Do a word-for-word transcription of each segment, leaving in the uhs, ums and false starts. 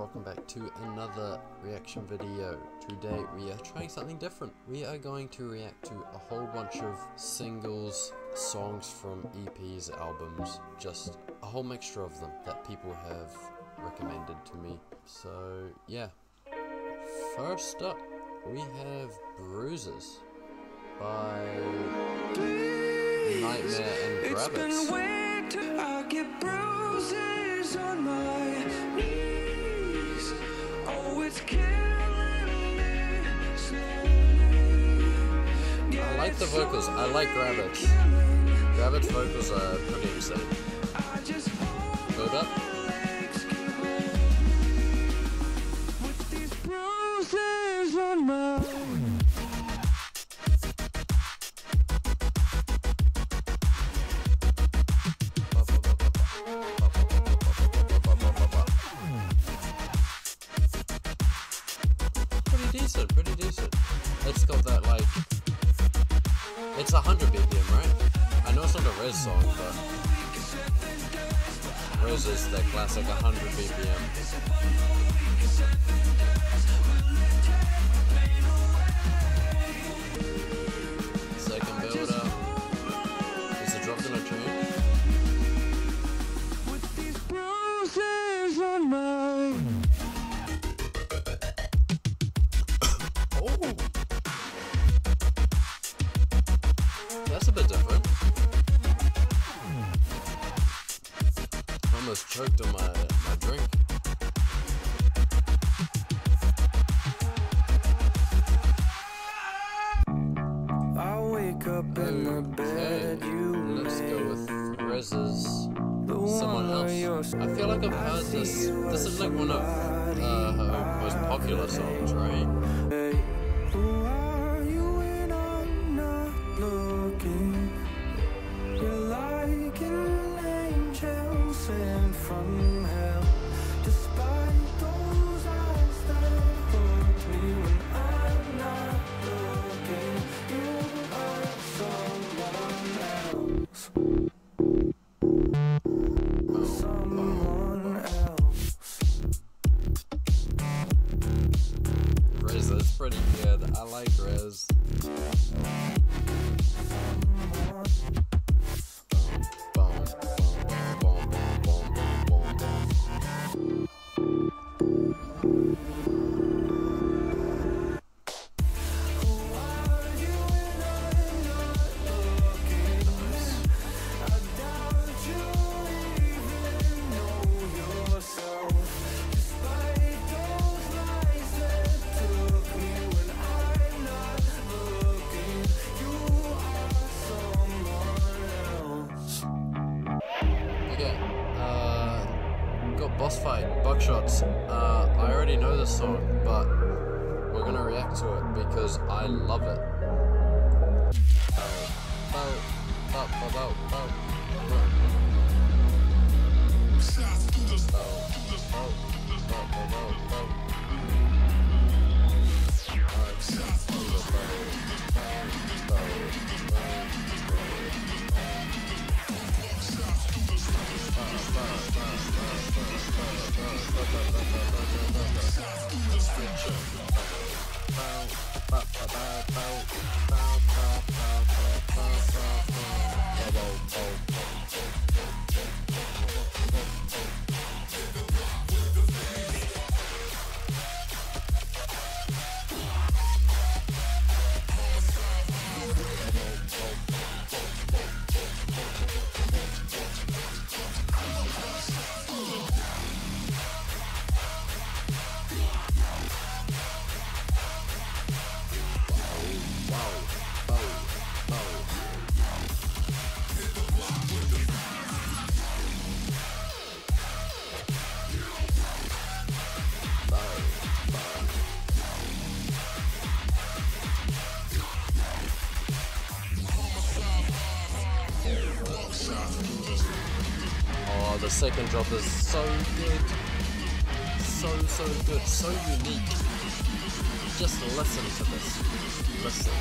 welcome back to another reaction video. Today we are trying something different. We are going to react to a whole bunch of singles, songs from E Ps, albums, just a whole mixture of them that people have recommended to me. So yeah, first up we have Bruises by Nightmare and Grabbits. I get bruises on my knees. Oh, it's killing me slowly. I like the vocals. I like Grabbits. Grabbits vocals are pretty insane. Load up. With these bruises on my Decent, pretty decent. It's got that like, it's one hundred B P M, right? I know it's not a Rez song, but Rez is the classic one hundred B P M. Second build up. Is the drop gonna change? with these bruises on my Oh, that's a bit different. Almost choked on my my drink. I wake up in the bed, you Let's go with Rez's the Someone one Else. you're I feel like I've heard this. This is like one of uh, her most popular songs, right? Who are you when I'm not looking? You're like an angel sent from hell. Despite those eyes that hurt me when I'm not looking, you are someone else. Someone else. Rez is pretty good. I like Rez. Boom, boom, boom, boom, boom, boom. Okay, uh, got Boss Fight, Buckshots. Uh, I already know this song, but we're gonna react to it because I love it. Bow, bow, bow, bow, bow, bow. Oh, the second drop is so good. So, so good. So unique. Just listen to this. Listen.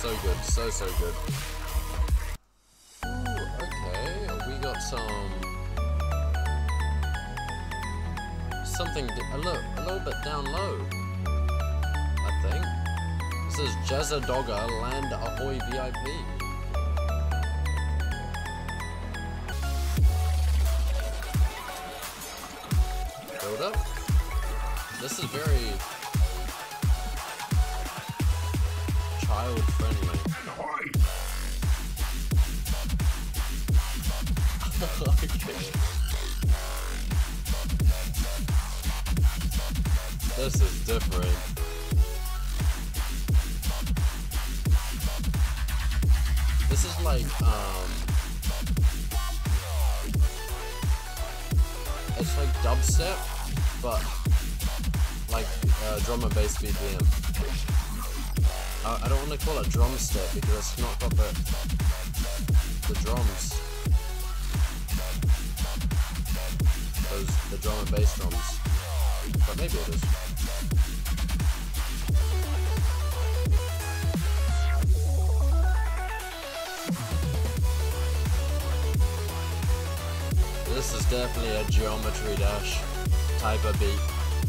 so good, so so good. Ooh, okay, we got some something a little a little bit down low, I think. This is Jazza Dogger Land Ahoy V I P. Build up. This is very child friendly. Okay. This is different. This is like, um, it's like dubstep, but like uh, drum and bass B P M. I, I don't want to call it drum step because it's not got the, the drums. Those, the drum and bass drums. But maybe it is. This is definitely a Geometry Dash type of beat.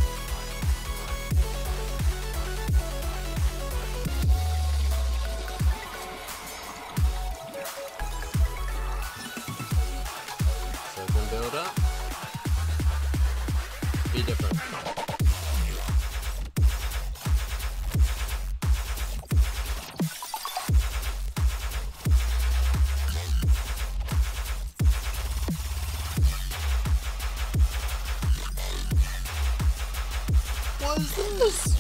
So we can build up. Be different. What is this?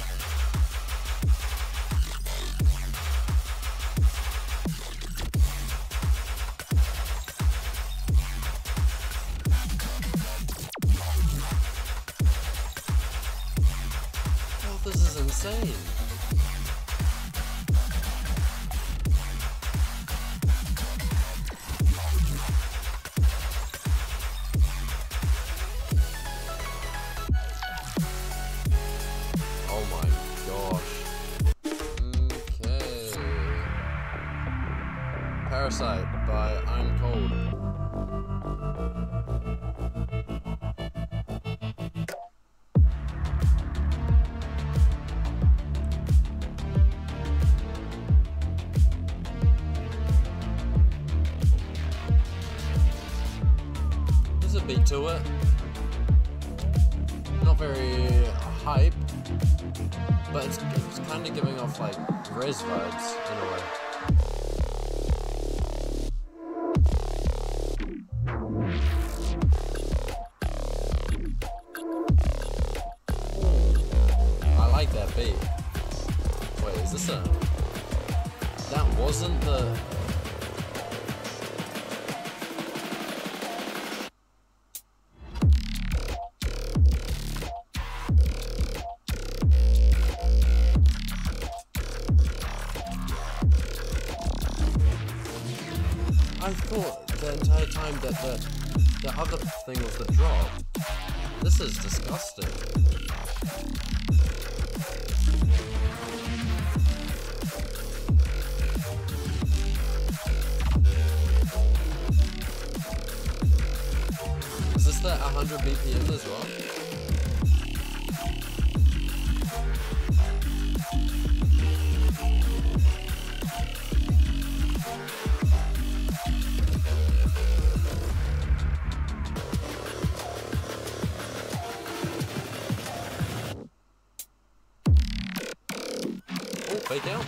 Oh, this is insane. Oh my gosh. Okay. Parasite by I'm Cold. There's a beat to it. Not very hype, but it's, it's kind of giving off like Riz vibes in a way. I like that beat. Wait, is this a... That wasn't the... I thought the entire time that the, the other thing was the drop. This is disgusting. Is this the one hundred B P M as well? Fake out.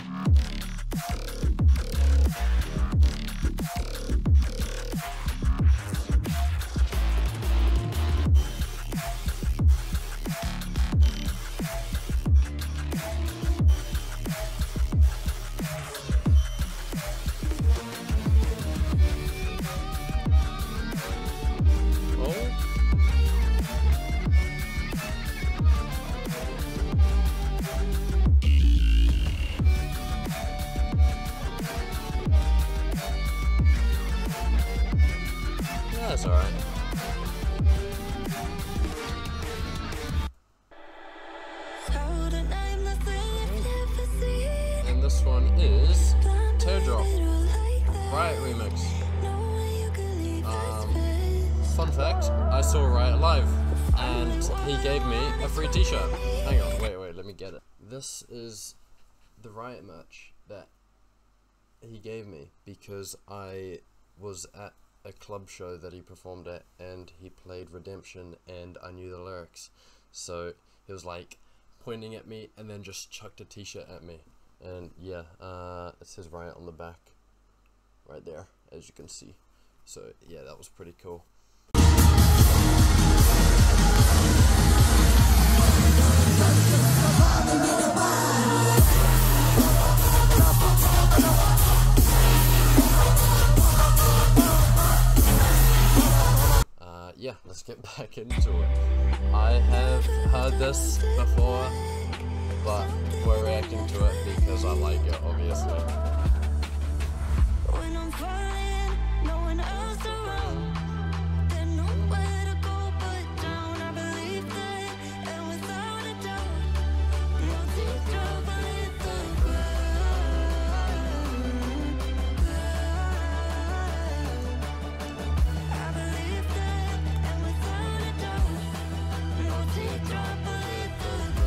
Teardrop. Riot remix. Um, fun fact, I saw Riot live, and he gave me a free t-shirt. Hang on, wait, wait, let me get it. This is the Riot merch that he gave me because I was at a club show that he performed at, and he played Redemption, and I knew the lyrics. So he was like pointing at me and then just chucked a t-shirt at me. And yeah, uh, it says Riot on the back, right there, as you can see. So yeah, that was pretty cool. Uh, yeah, let's get back into it. I have heard this before, but we're reacting to it because I like it, obviously. When I'm falling, no one else around. There's nowhere to go but down. I believe that, and without a doubt, no teardrop will hit the ground. I believe that, and without a doubt, no teardrop will hit the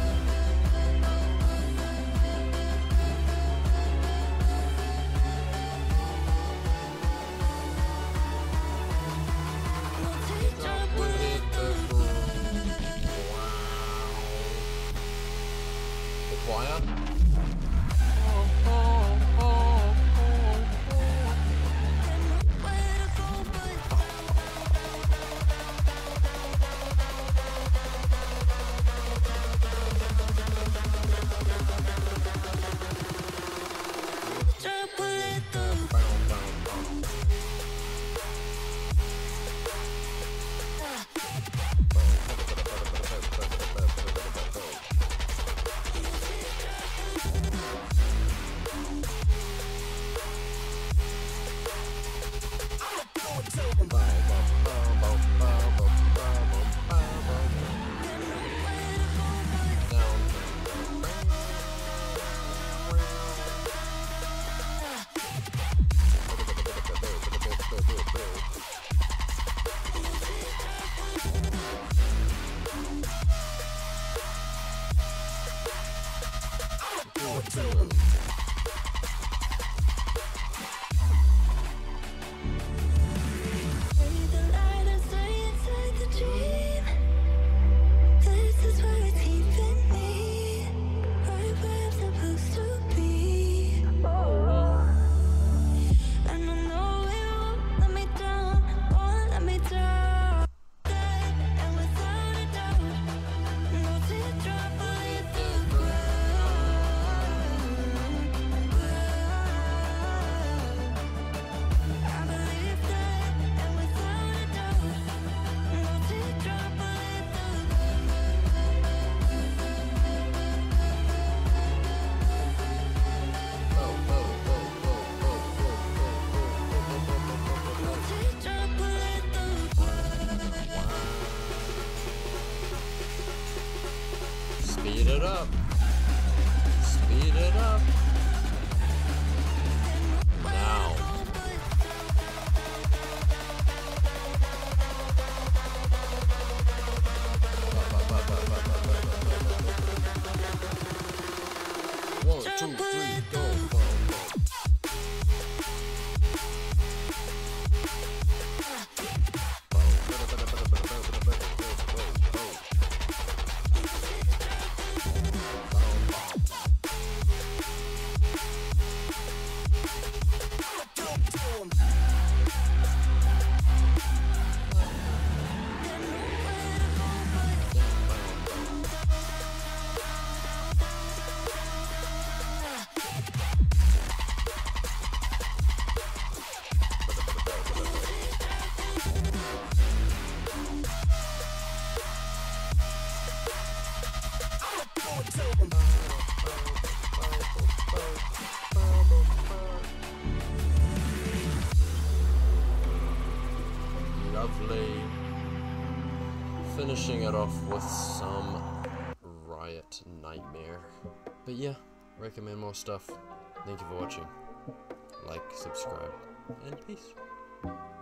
Choir. Speed it up. Speed it up. Now. One, two, three, go. Lovely. Finishing it off with some Riot Nightmare. But yeah, recommend more stuff. Thank you for watching. like, subscribe, and peace.